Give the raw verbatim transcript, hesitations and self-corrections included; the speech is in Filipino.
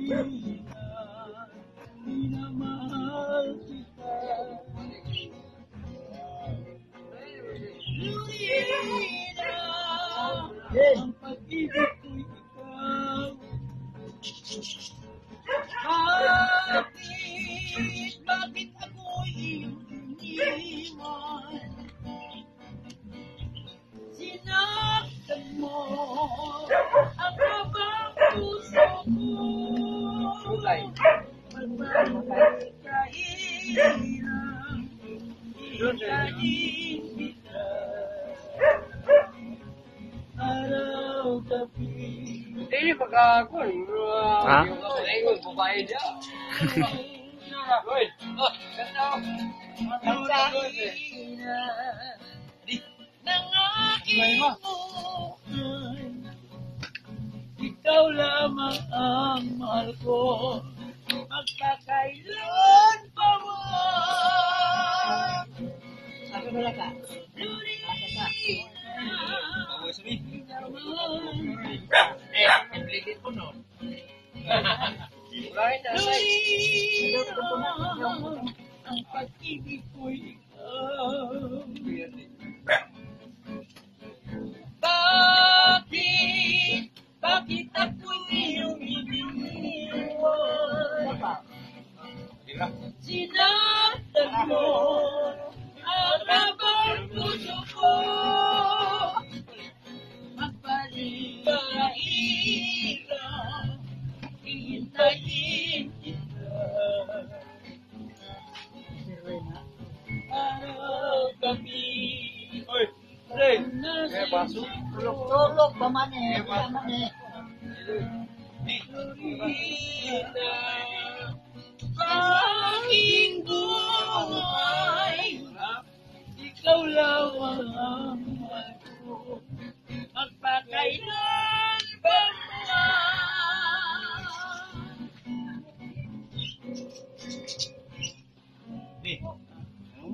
minamahal kita. Lurina, ang pag-ibig ko'y ikaw. Bakit, bakit ako'y iyong iniwan? Sinaktan mo ang habang puso ko. Magbalik ka hirang, ikain kita. Araw-gabi. Ini pagka ako, Ha? yung kapalayon, babae dyan. Uy, oh, ganda. Lurina, ng aking buhay, ikaw lamang ang mahal ko, magpakailan pa man. Sabi mo lang ka? Lurina, Eh, implicit po nun. Right, Lurina, ang pag-ibig ko'y ikaw. Bakit, bakit ako'y iyong iniwan? Sinaktan mo ang habang puso ko. Magbalik ka hirang, hihintayin kita. Araw-gabi. Uy, Ray, Nasa baso. tulog pa man eh. Man eh. Lurina, aking buhay, ikaw lamang ang mahal ko.